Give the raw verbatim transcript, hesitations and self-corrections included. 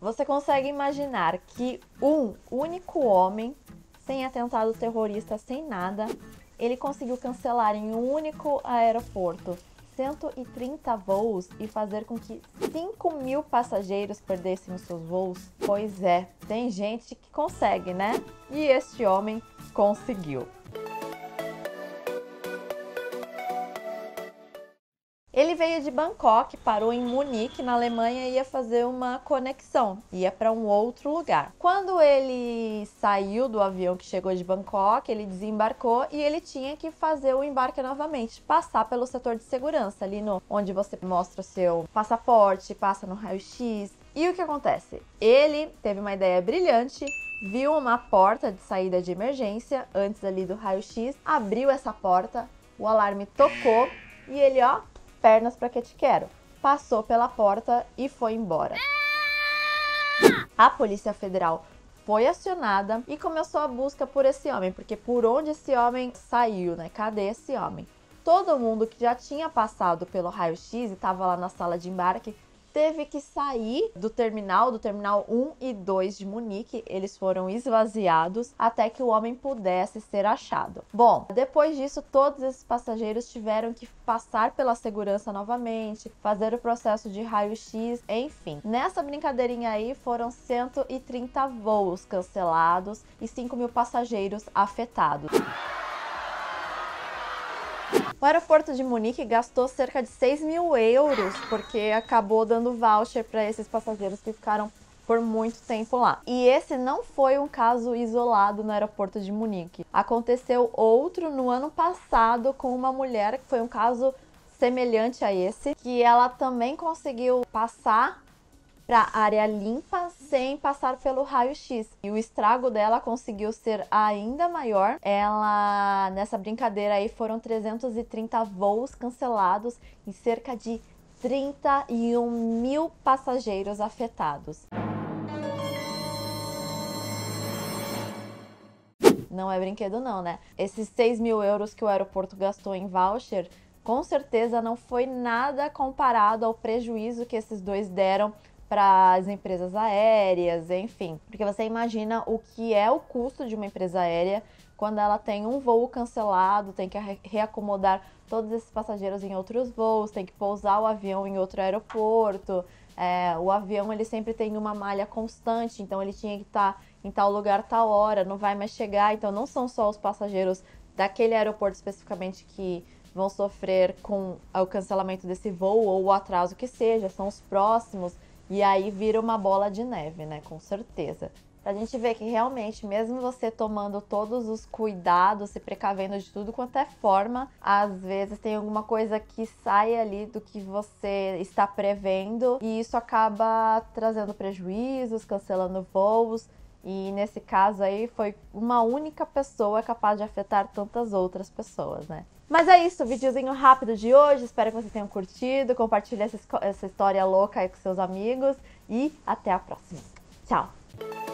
Você consegue imaginar que um único homem, sem atentado terrorista, sem nada, ele conseguiu cancelar em um único aeroporto cento e trinta voos e fazer com que cinco mil passageiros perdessem os seus voos? Pois é, tem gente que consegue, né? E este homem conseguiu. Ele veio de Bangkok, parou em Munique, na Alemanha, e ia fazer uma conexão, ia para um outro lugar. Quando ele saiu do avião que chegou de Bangkok, ele desembarcou e ele tinha que fazer o embarque novamente, passar pelo setor de segurança, ali no, onde você mostra o seu passaporte, passa no raio-x. E o que acontece? Ele teve uma ideia brilhante, viu uma porta de saída de emergência antes ali do raio-x, abriu essa porta, o alarme tocou e ele, ó, pernas pra que te quero. Passou pela porta e foi embora. A Polícia Federal foi acionada e começou a busca por esse homem, porque por onde esse homem saiu, né? Cadê esse homem? Todo mundo que já tinha passado pelo raio-x e estava lá na sala de embarque teve que sair do terminal, do terminal um e dois de Munique. Eles foram esvaziados até que o homem pudesse ser achado. Bom, depois disso, todos esses passageiros tiveram que passar pela segurança novamente, fazer o processo de raio-x, enfim. Nessa brincadeirinha aí, foram cento e trinta voos cancelados e cinco mil passageiros afetados. O aeroporto de Munique gastou cerca de seis mil euros, porque acabou dando voucher para esses passageiros que ficaram por muito tempo lá. E esse não foi um caso isolado no aeroporto de Munique. Aconteceu outro no ano passado com uma mulher, que foi um caso semelhante a esse, que ela também conseguiu passar para área limpa sem passar pelo raio-x. E o estrago dela conseguiu ser ainda maior. Ela, nessa brincadeira aí, foram trezentos e trinta voos cancelados e cerca de trinta e um mil passageiros afetados. Não é brinquedo não, né? Esses seis mil euros que o aeroporto gastou em voucher, com certeza não foi nada comparado ao prejuízo que esses dois deram para as empresas aéreas, enfim. Porque você imagina o que é o custo de uma empresa aérea quando ela tem um voo cancelado, tem que reacomodar todos esses passageiros em outros voos, tem que pousar o avião em outro aeroporto. É, o avião ele sempre tem uma malha constante, então ele tinha que estar em tal lugar, tal hora, não vai mais chegar. Então não são só os passageiros daquele aeroporto especificamente que vão sofrer com o cancelamento desse voo ou o atraso que seja, são os próximos. E aí vira uma bola de neve, né? Com certeza. A gente vê que realmente, mesmo você tomando todos os cuidados, se precavendo de tudo quanto é forma, às vezes tem alguma coisa que sai ali do que você está prevendo e isso acaba trazendo prejuízos, cancelando voos. E nesse caso aí foi uma única pessoa capaz de afetar tantas outras pessoas, né? Mas é isso, o videozinho rápido de hoje, espero que vocês tenham curtido, compartilhe essa, essa história louca aí com seus amigos e até a próxima. Tchau!